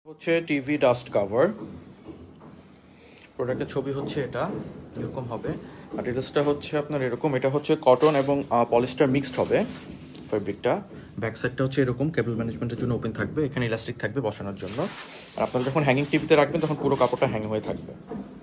হচ্ছে TV dust cover. প্রোডাক্টের ছবি হচ্ছে এটা, এরকম হবে। আর ডিটেলসটা হচ্ছে আপনার এরকম, এটা হচ্ছে কটন এবং পলিস্টার মিক্সড হবে ফেব্রিকটা। ব্যাক সাইডটা হচ্ছে এরকম, কেবল ম্যানেজমেন্টের জন্য ওপেন থাকবে, এখানে ইলাস্টিক থাকবে বসানোর জন্য। আর আপনারা যখন হ্যাঙ্গিং টিভিতে রাখবেন তখন পুরো কাপড়টা হ্যাং হয়ে থাকবে।